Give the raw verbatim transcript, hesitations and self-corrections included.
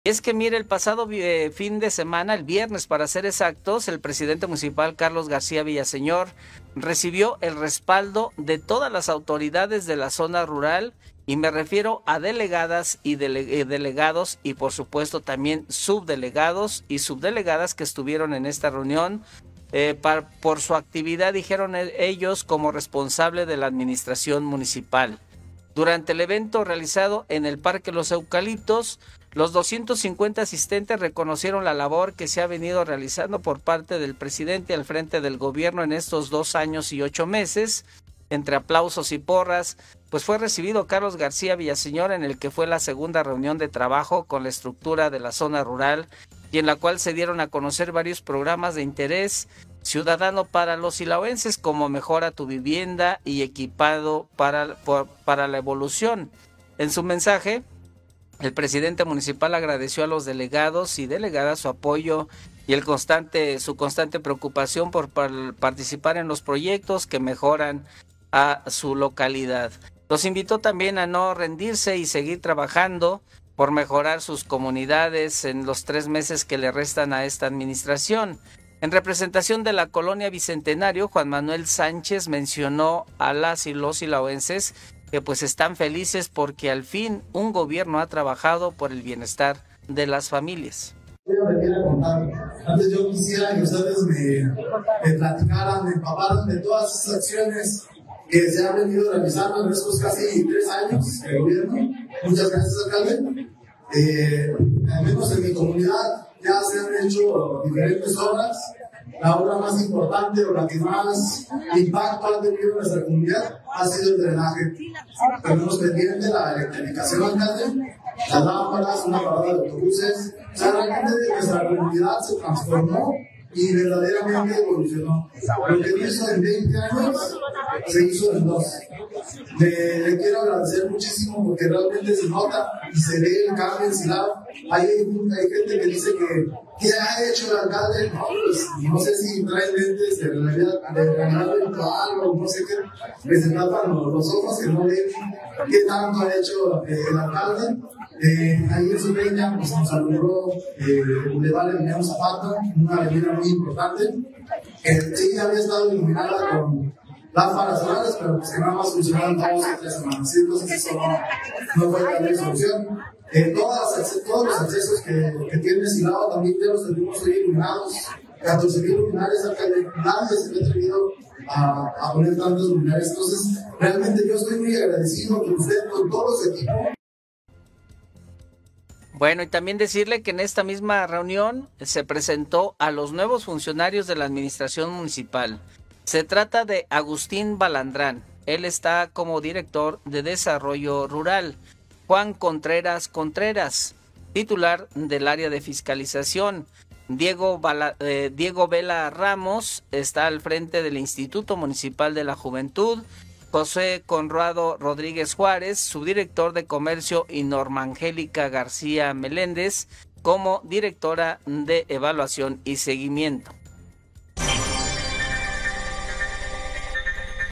Es que mire, el pasado eh, fin de semana, el viernes para ser exactos, el presidente municipal Carlos García Villaseñor recibió el respaldo de todas las autoridades de la zona rural, y me refiero a delegadas y dele delegados y por supuesto también subdelegados y subdelegadas que estuvieron en esta reunión. Eh, par, por su actividad, dijeron ellos, como responsable de la administración municipal. Durante el evento realizado en el Parque Los Eucaliptos, los doscientos cincuenta asistentes reconocieron la labor que se ha venido realizando por parte del presidente al frente del gobierno en estos dos años y ocho meses. Entre aplausos y porras, pues fue recibido Carlos García Villaseñor, en el que fue la segunda reunión de trabajo con la estructura de la zona rural, y en la cual se dieron a conocer varios programas de interés ciudadano para los silauenses, como Mejora tu Vivienda y Equipado para, por, para la Evolución. En su mensaje, el presidente municipal agradeció a los delegados y delegadas su apoyo y el constante, su constante preocupación por participar en los proyectos que mejoran a su localidad. Los invitó también a no rendirse y seguir trabajando por mejorar sus comunidades en los tres meses que le restan a esta administración. En representación de la colonia Bicentenario, Juan Manuel Sánchez mencionó a las y los silauenses que pues están felices porque al fin un gobierno ha trabajado por el bienestar de las familias. Antes yo quisiera que ustedes me, me platicaran, me empaparan de todas esas acciones que se han venido realizando en estos casi tres años de gobierno. Muchas gracias, alcalde. Eh, al menos en mi comunidad ya se han hecho diferentes obras. La obra más importante o la que más impacto ha tenido en nuestra comunidad ha sido el drenaje. Tenemos pendiente la electrificación, alcalde, las lámparas, una parada de autobuses. O sea, realmente nuestra comunidad se transformó y verdaderamente evolucionó. Lo que hizo en veinte años se hizo en dos. Le, le quiero agradecer muchísimo porque realmente se nota y se ve el cambio en Silao. Hay, hay gente que dice que ¿qué ha hecho el alcalde? No, pues, no sé si trae lentes de realidad, de realidad virtual o no sé qué, que se tapan los, los ojos, que no ven qué tanto ha hecho eh, el alcalde. Eh, ahí en su peña pues, nos alumbró eh, Boulevard Emiliano Zapata, una avenida muy importante. Eh, sí, había estado iluminada con lámparas solares, pero pues que nada más funcionaban dos o tres semanas. Entonces eso no, no fue la solución. Eh, todas, todos los accesos que, que tiene Silao también ya los tenemos hoy iluminados. catorce mil luminares, alcalde, nadie se ha atrevido a, a poner tantos luminares. Entonces, realmente yo estoy muy agradecido con usted, con todos los equipos. Bueno, y también decirle que en esta misma reunión se presentó a los nuevos funcionarios de la administración municipal. Se trata de Agustín Balandrán, él está como director de Desarrollo Rural. Juan Contreras Contreras, titular del área de fiscalización. Diego, Bala, eh, Diego Vela Ramos está al frente del Instituto Municipal de la Juventud. José Conrado Rodríguez Juárez, subdirector de Comercio, y Norma Angélica García Meléndez como directora de Evaluación y Seguimiento.